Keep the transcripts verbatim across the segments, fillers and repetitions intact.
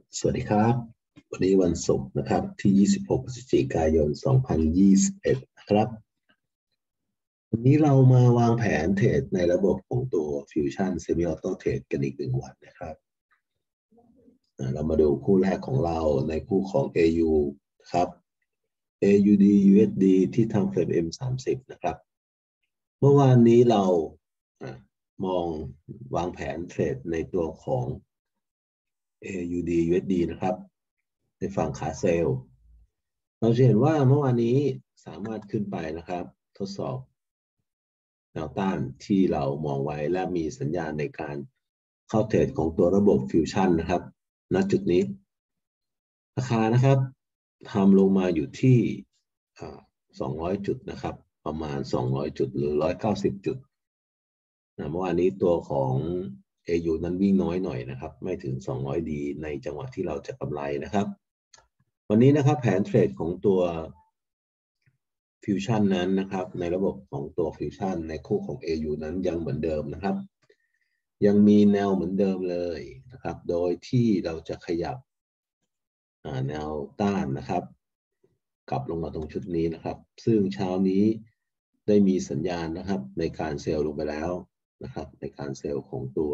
สวัสดีครับวันนี้วันศุกร์นะครับที่ยี่สิบหกพฤศจิกายนสองพันยี่สิบเอ็ดนะครับวันนี้เรามาวางแผนเทรดในระบบของตัว Fusion Semi Auto Trade กันอีกหนึ่งวันนะครับเรามาดูคู่แรกของเราในคู่ของ เอ ยู ครับ เอ ยู ดี ยู เอส ดี ที่ทำเฟรม เอ็ม สามสิบ นะครับเมื่อวานนี้เรามองวางแผนเทรดในตัวของ เอ ยู ดี ยู เอส ดี นะครับในฝั่งขาเซลล์เราจะเห็นว่าเมื่อวานนี้สามารถขึ้นไปนะครับทดสอบแนวต้านที่เรามองไว้และมีสัญญาณในการเข้าเทรดของตัวระบบฟิวชั่นนะครับณจุดนี้ราคานะครับทำลงมาอยู่ที่สองร้อยจุดนะครับประมาณสองร้อยจุดหรือหนึ่งร้อยเก้าสิบจุดนะเมื่อวานนี้ตัวของ เอ ยู นั้นวิ่งน้อยหน่อยนะครับไม่ถึงสองร้อยดีในจังหวะที่เราจะกำไรนะครับวันนี้นะครับแผนเทรดของตัวฟิวชั่นนั้นนะครับในระบบของตัวฟิวชั่นในคู่ของ เอ ยู นั้นยังเหมือนเดิมนะครับยังมีแนวเหมือนเดิมเลยนะครับโดยที่เราจะขยับแนวต้านนะครับกลับลงมาตรงชุดนี้นะครับซึ่งเช้านี้ได้มีสัญญาณนะครับในการเซลล์ลงไปแล้วนะครับในการเซลล์ของตัว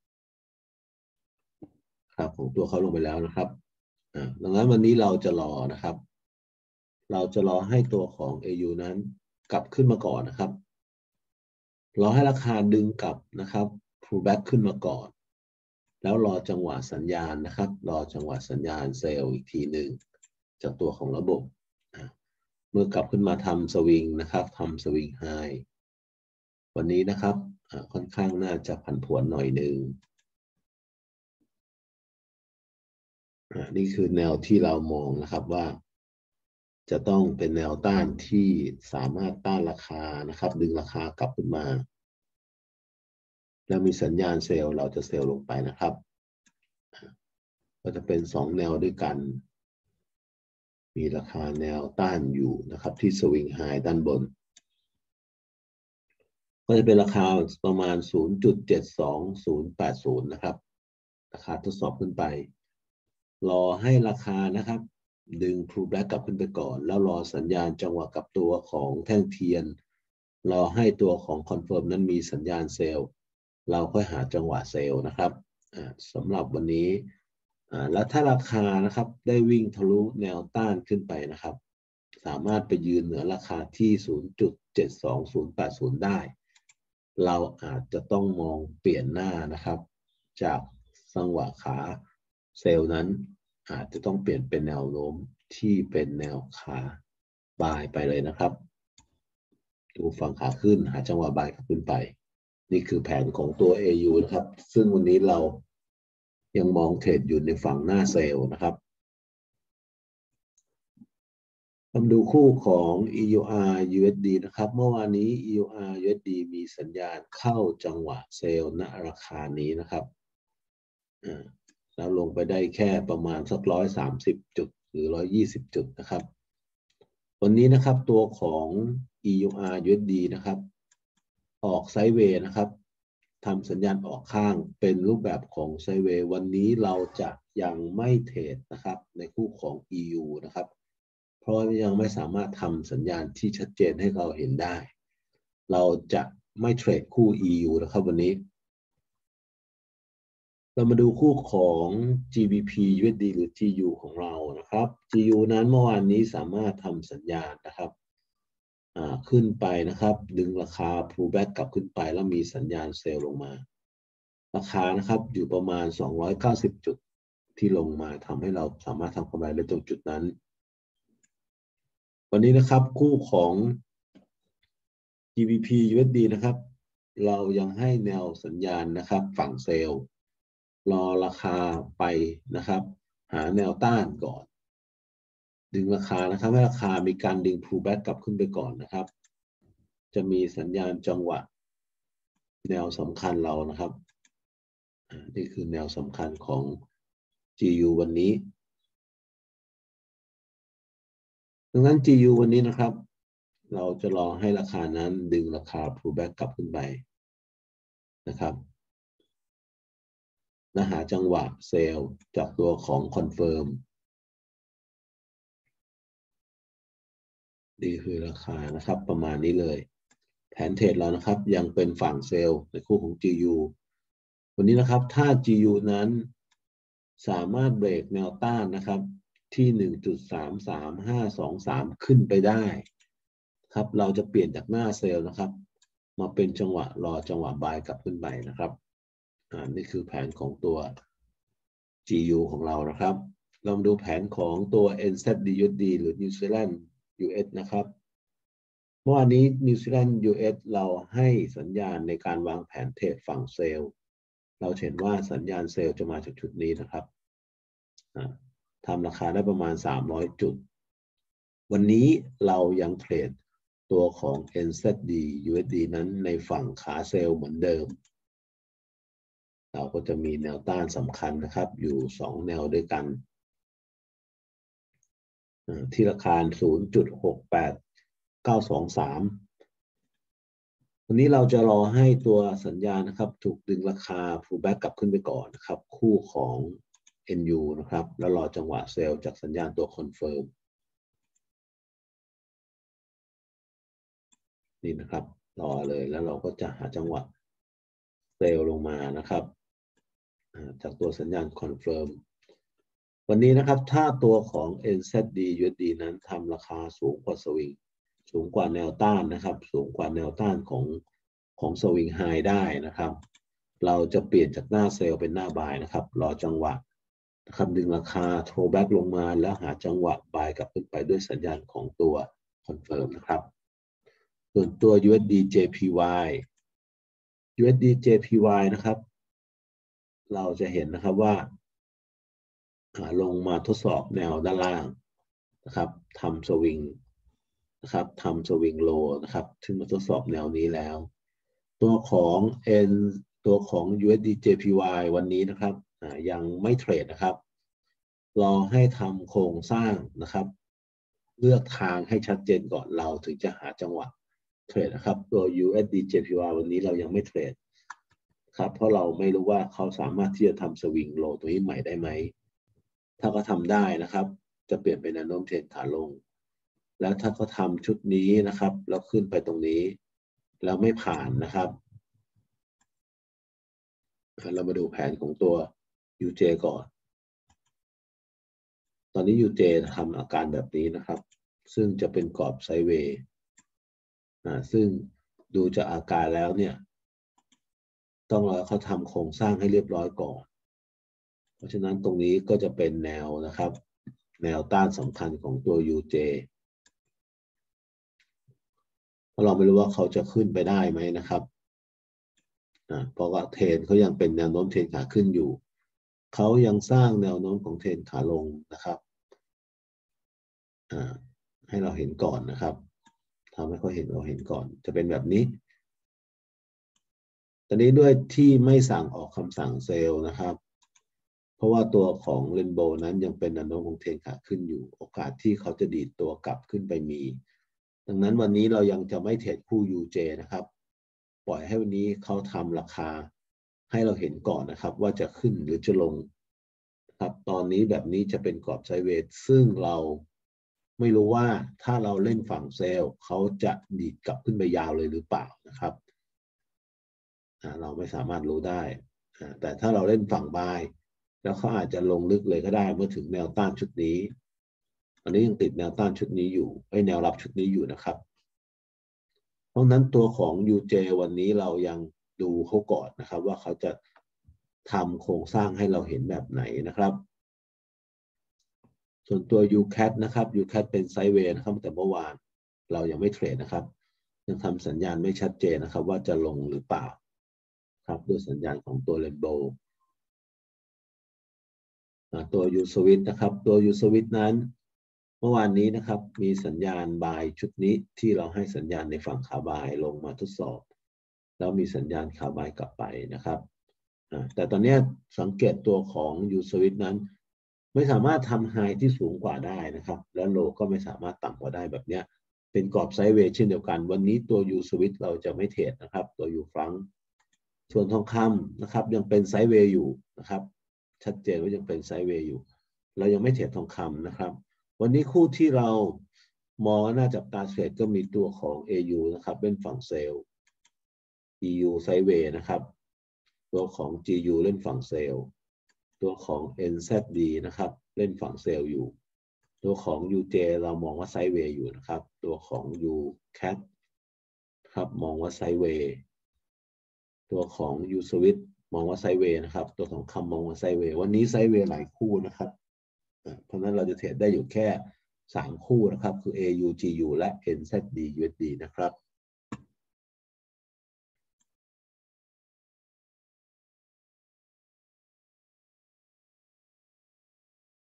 ครับของตัวเขาลงไปแล้วนะครับดังนั้นวันนี้เราจะรอนะครับเราจะรอให้ตัวของ เอ ยู นั้นกลับขึ้นมาก่อนนะครับรอให้ราคาดึงกลับนะครับ pullback ขึ้นมาก่อนแล้วรอจังหวะสัญญาณนะครับรอจังหวะสัญญาณเซลล์อีกทีหนึ่งจากตัวของระบบเมื่อกลับขึ้นมาทำสวิงนะครับทำสวิงไฮวันนี้นะครับค่อนข้างน่าจะผันผวนหน่อยหนึ่งนี่คือแนวที่เรามองนะครับว่าจะต้องเป็นแนวต้านที่สามารถต้านราคานะครับดึงราคากลับขึ้นมาแล้วมีสัญญาณเซลล์เราจะเซลล์ลงไปนะครับก็จะเป็นสองแนวด้วยกันมีราคาแนวต้านอยู่นะครับที่สวิงไฮด้านบนก็จะเป็นราคาประมาณ ศูนย์จุดเจ็ดสองศูนย์แปดศูนย์ นะครับราคาทดสอบขึ้นไปรอให้ราคานะครับดึง pullback กลับขึ้นไปก่อนแล้วรอสัญญาณจังหวะกับตัวของแท่งเทียนรอให้ตัวของ confirm นั้นมีสัญญาณเซลล์เราค่อยหาจังหวะเซลล์นะครับสำหรับวันนี้แล้วถ้าราคานะครับได้วิ่งทะลุแนวต้านขึ้นไปนะครับสามารถไปยืนเหนือราคาที่ ศูนย์จุดเจ็ดสองศูนย์แปดศูนย์ ได้เราอาจจะต้องมองเปลี่ยนหน้านะครับจากจังหวะขาเซลล์นั้นอาจจะต้องเปลี่ยนเป็นแนวโน้มที่เป็นแนวขาบายไปเลยนะครับดูฝั่งขาขึ้นหาจังหวะบายขึ้นไปนี่คือแผนของตัว เอ ยู นะครับซึ่งวันนี้เรายังมองเทรดอยู่ในฝั่งหน้าเซลล์นะครับมาดูคู่ของ อี ยู อาร์ ยู เอส ดี นะครับเมื่อวานนี้ อี ยู อาร์ ยู เอส ดี มีสัญญาณเข้าจังหวะเซลล์ณราคานี้นะครับแล้วลงไปได้แค่ประมาณสักร้อยสามสิบจุดหรือร้อยยี่สิบจุดนะครับวันนี้นะครับตัวของ อี ยู อาร์ ยู เอส ดี นะครับออกไซด์เวย์นะครับทำสัญญาณออกข้างเป็นรูปแบบของไซด์เวย์วันนี้เราจะยังไม่เทรดนะครับในคู่ของ อี ยู นะครับเพราะยังไม่สามารถทำสัญญาณที่ชัดเจนให้เราเห็นได้เราจะไม่เทรดคู่ อี ยู นะครับวันนี้เรามาดูคู่ของ จี บี พี ยู เอส ดี หรือ จี ยู ของเรานะครับ จี ยู นั้นเมื่อวานนี้สามารถทำสัญญาณนะครับขึ้นไปนะครับดึงราคา pullback กลับขึ้นไปแล้วมีสัญญาณเซลล์ลงมาราคานะครับอยู่ประมาณสองร้อยเก้าสิบจุดที่ลงมาทำให้เราสามารถทำกำไรได้ตรงจุดนั้นวันนี้นะครับคู่ของ จี บี พี ยู เอส ดี นะครับเรายังให้แนวสัญญาณนะครับฝั่งเซลล์รอราคาไปนะครับหาแนวต้านก่อนดึงราคานะครับให้ราคามีการดึง pullback กลับขึ้นไปก่อนนะครับจะมีสัญญาณจังหวะแนวสำคัญเรานะครับนี่คือแนวสำคัญของ จี ยู วันนี้ดังนั้น จี ยู วันนี้นะครับเราจะรอให้ราคานั้นดึงราคา pullback กลับขึ้นไปนะครับและหาจังหวะเซลล์จากตัวของคอนเฟิร์มนี่คือราคานะครับประมาณนี้เลยแผนเทรดเรานะครับยังเป็นฝั่งเซลล์ในคู่ของ จี ยู วันนี้นะครับถ้า จี ยู นั้นสามารถเบรกแนวต้านนะครับที่ หนึ่งจุดสามสามห้าสองสาม ขึ้นไปได้ครับเราจะเปลี่ยนจากหน้าเซลล์นะครับมาเป็นจังหวะรอจังหวะบายกลับขึ้นไปนะครับอ่านี่คือแผนของตัว จี ยู ของเรานะครับเรามาดูแผนของตัว เอ็น แซด ดี ยู เอส ดี หรือ New Zealand ยู เอส นะครับเมื่อวานนี้ New Zealand ยู เอส เราให้สัญญาณในการวางแผนเทรดฝั่งเซลล์เราเห็นว่าสัญญาณเซลล์จะมาจากชุดนี้นะครับทำราคาได้ประมาณสามร้อยจุดวันนี้เรายังเทรดตัวของ เอ็น แซด ดี ยู เอส ดี นั้นในฝั่งขาเซลล์เหมือนเดิมเราก็จะมีแนวต้านสำคัญนะครับอยู่สองแนวด้วยกันที่ราคา ศูนย์จุดหกแปดเก้าสองสาม วันนี้เราจะรอให้ตัวสัญญาณนะครับถูกดึงราคา pullback กลับขึ้นไปก่อนนะครับคู่ของ เอ็น ยู นะครับแล้วรอจังหวะเซลล์จากสัญญาณตัว confirm นี่นะครับรอเลยแล้วเราก็จะหาจังหวะเซลล์ลงมานะครับจากตัวสัญญาณ confirm วันนี้นะครับถ้าตัวของ เอ็น แซด ดี ยู เอส ดี นั้นทำราคาสูงกว่าสวิงสูงกว่าแนวต้านนะครับสูงกว่าแนวต้านของของสวิงไฮได้นะครับเราจะเปลี่ยนจากหน้าเซลล์เป็นหน้าบายนะครับรอจังหวะนะครับดึงราคาโทรแบ็กลงมาแล้วหาจังหวะบายกลับขึ้นไปด้วยสัญญาณของตัว confirm นะครับส่วนตัว ยู เอส ดี เจ พี วาย ยู เอส ดี เจ พี วาย นะครับเราจะเห็นนะครับว่าลงมาทดสอบแนวด้านล่างนะครับทำสวิงนะครับทำสวิงโลนะครับถึงมาทดสอบแนวนี้แล้วตัวของ N ตัวของ ยู เอส ดี เจ พี วาย วันนี้นะครับยังไม่เทรดนะครับรอให้ทำโครงสร้างนะครับเลือกทางให้ชัดเจนก่อนเราถึงจะหาจังหวะเทรดนะครับตัว ยู เอส ดี เจ พี วาย วันนี้เรายังไม่เทรดครับเพราะเราไม่รู้ว่าเขาสามารถที่จะทำสวิงโลตัวนี้ใหม่ได้ไหมถ้าเขาทำได้นะครับจะเปลี่ยนเป็นแนวโน้มเทรนขาลงแล้วถ้าเขาทำชุดนี้นะครับแล้วขึ้นไปตรงนี้แล้วไม่ผ่านนะครับเรามาดูแผนของตัว ยู เจ ก่อนตอนนี้ ยู เจ ทำอาการแบบนี้นะครับซึ่งจะเป็นกรอบไซด์เวย์ซึ่งดูจากอาการแล้วเนี่ยต้องรอเขาทำโครงสร้างให้เรียบร้อยก่อนเพราะฉะนั้นตรงนี้ก็จะเป็นแนวนะครับแนวต้านสำคัญของตัว ยู เจ เพราะเราไม่รู้ว่าเขาจะขึ้นไปได้ไหมนะครับเพราะว่าเทรนเขายังเป็นแนวโน้มเทรนขาขึ้นอยู่เขายังสร้างแนวโน้มของเทรนขาลงนะครับให้เราเห็นก่อนนะครับทำให้เขาเห็นเราเห็นก่อนจะเป็นแบบนี้ตอนนี้ด้วยที่ไม่สั่งออกคำสั่งเซลล์นะครับเพราะว่าตัวของเรนโบว์นั้นยังเป็นแนวโน้มของเทรนขาขึ้นอยู่โอกาสที่เขาจะดีดตัวกลับขึ้นไปมีดังนั้นวันนี้เรายังจะไม่เทรดคู่ ยู เจ นะครับปล่อยให้วันนี้เขาทำราคาให้เราเห็นก่อนนะครับว่าจะขึ้นหรือจะลงครับตอนนี้แบบนี้จะเป็นกรอบไซด์เวย์ซึ่งเราไม่รู้ว่าถ้าเราเล่นฝั่งเซลล์เขาจะดีดกลับขึ้นไปยาวเลยหรือเปล่านะครับเราไม่สามารถรู้ได้แต่ถ้าเราเล่นฝั่งบายแล้วเขาอาจจะลงลึกเลยก็ได้เมื่อถึงแนวต้านชุดนี้อันนี้ยังติดแนวต้านชุดนี้อยู่ไอ้แนวรับชุดนี้อยู่นะครับเพราะนั้นตัวของ ยู เจ วันนี้เรายังดูเขาก่อนนะครับว่าเขาจะทำโครงสร้างให้เราเห็นแบบไหนนะครับส่วนตัว ยู แคท นะครับ ยู แคท เป็นไซด์เวย์นะครับแต่เมื่อวานเรายังไม่เทรดนะครับยังทำสัญญาณไม่ชัดเจนนะครับว่าจะลงหรือเปล่าครับด้วยสัญญาณของตัวเรนโบว์ตัว ยู สวิต นะครับตัว ยู สวิต นั้นเมื่อวานนี้นะครับมีสัญญาณบายชุดนี้ที่เราให้สัญญาณในฝั่งขาบายลงมาทดสอบแล้วมีสัญญาณขาบายกลับไปนะครับแต่ตอนนี้สังเกตตัวของ ยู สวิต นั้นไม่สามารถทำไฮที่สูงกว่าได้นะครับแล้วโลก็ไม่สามารถต่ำกว่าได้แบบนี้เป็นกรอบไซด์เวย์เช่นเดียวกันวันนี้ตัว ยู สวิต เราจะไม่เทรดนะครับตัว ยู ฟรังก์ส่วนทองคำนะครับยังเป็นไซด์เวย์อยู่นะครับชัดเจนว่ายังเป็นไซด์เวย์อยู่เรายังไม่เทรดทองคำนะครับวันนี้คู่ที่เรามองน่าจับตาเทรดก็มีตัวของ เอ ยู นะครับเล่นฝั่งเซลล์ อี ยู ไซด์เวย์นะครับตัวของ จี ยู เล่นฝั่งเซลล์ตัวของ เอ็น แซด ดี นะครับเล่นฝั่งเซลล์อยู่ตัวของ ยู เจ เรามองว่าไซด์เวย์อยู่นะครับตัวของ ยู แคท ครับมองว่าไซด์เวย์ตัวของ ยู Switch มองว่าไซด์เวย์นะครับตัวของคำมองว่าไซด์เวย์วันนี้ไซด์เวย์หลายคู่นะครับเพราะนั้นเราจะเทรดได้อยู่แค่สามคู่นะครับคือ เอ ยู จี ยู และ เอ็น แซด ดี ยู เอส ดี นะครับ